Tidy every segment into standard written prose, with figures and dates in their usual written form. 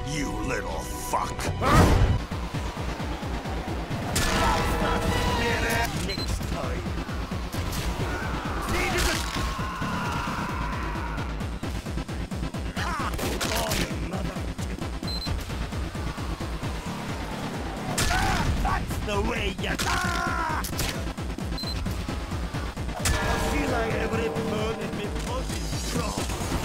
You little fuck. Next time. That's the way you I feel like every bone in me body strong.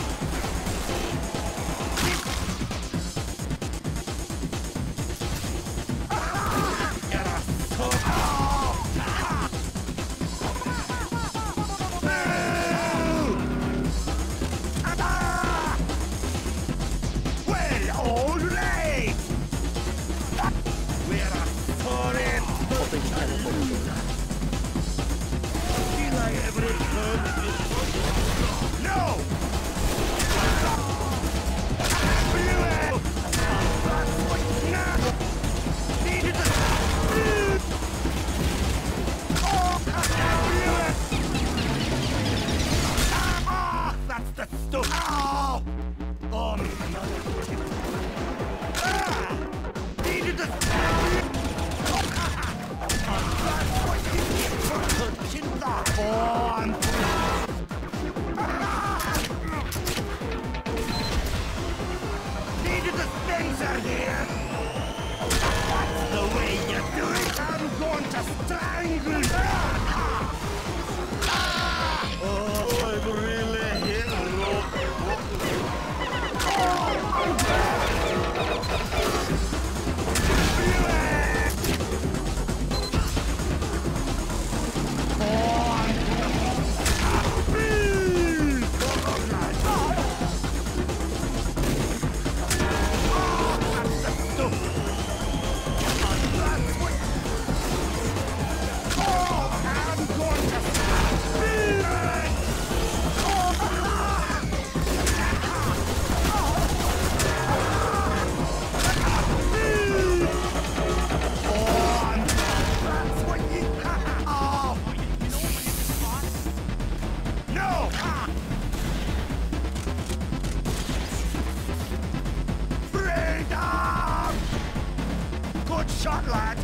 Good shot, lad!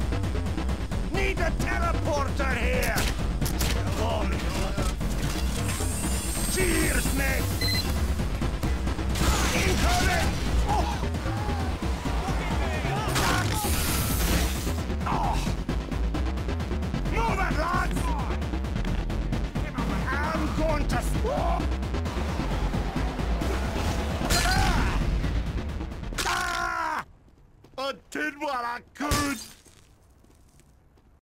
Need a teleporter here! Come on. Cheers, mate! Incoming! Oh. Move it, lads! I'm going to... I did what I could!